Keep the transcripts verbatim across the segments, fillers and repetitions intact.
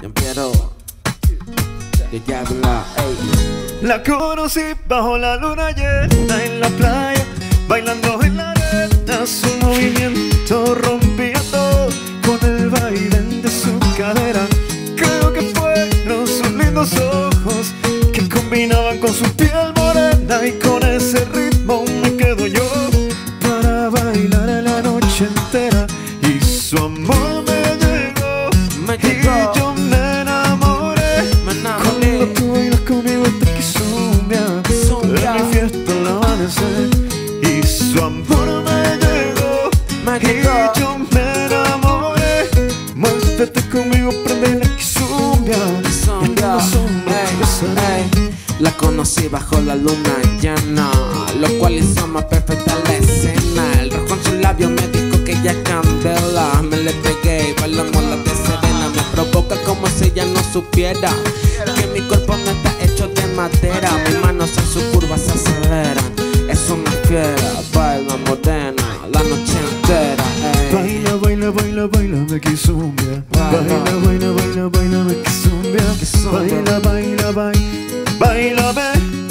Yo quiero que ya habla, ey. La conocí bajo la luna llena en la playa, bailando en la arena. Su movimiento rompía todo con el baile de su cadera. Creo que fueron sus lindos ojos que combinaban con su piel morena, y con ese ritmo me quedo yo para bailar la noche entera. Y su amor me llegó, Me llegó. y yo me enamoré, Me enamoré. cuando tú bailas conmigo esta quizumbia, Quizumbia. en mi fiesta al amanecer. Y su amor me llegó, Me y llegó. yo me enamoré. Muévete conmigo, prende la quizumbia, y hasta en la sombra Ey, besaré. ey. La conocí bajo la luna llena, lo cual hizo más perfecta la escena. El rojo en sus labios me dijo que ella es candela. Me le pegué y bailamos la de Serena. Me provoca como si ella no supiera que mi cuerpo no está hecho de madera. Mis manos en sus curvas se aceleran. Es una fiera, baila morena la noche entera, ey. Baila, baila, baila, baila, me quizumbia. Baila. Baila, baila, baila, baila, me quizumbia. Quizumbia. Baila, baila, baila, bailame.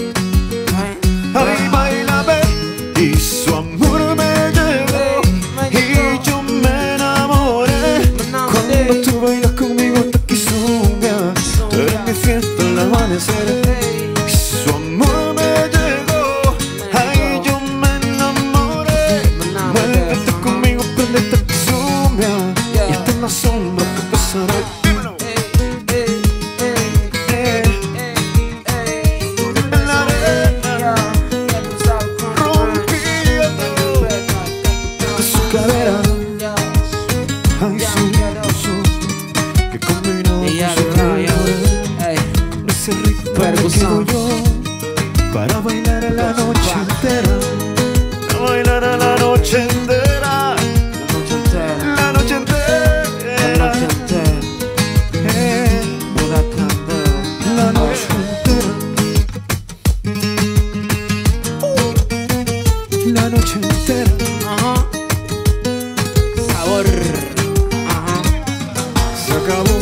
Ay, bailame. Y su amor me llegó, Me llegó. y yo me enamoré. Me enamoré. Cuando tú bailas conmigo esta quizumbia, Quizumbia. en mi fiesta al amanecer. Ey. Y su amor me llegó, ay, yo me enamoré. Me enamoré. Muévete conmigo, prende esta quizumbia, Yeah. y hasta en la sombra que pasaré. Dímelo. Ey, ey, ey. Eh, en la arena rompía todo de su cadera. Ay, su su que combinó Y ya con su lo piel rayo. Ey, morena. Ese ritmo me Ferguson. quedo yo para bailar a la noche entera, para bailar a la noche entera, la noche entera, la noche la entera, noche entera, eh, pura candela. la noche entera, la noche entera. Ajá. Sabor. Ajá. Se acabó.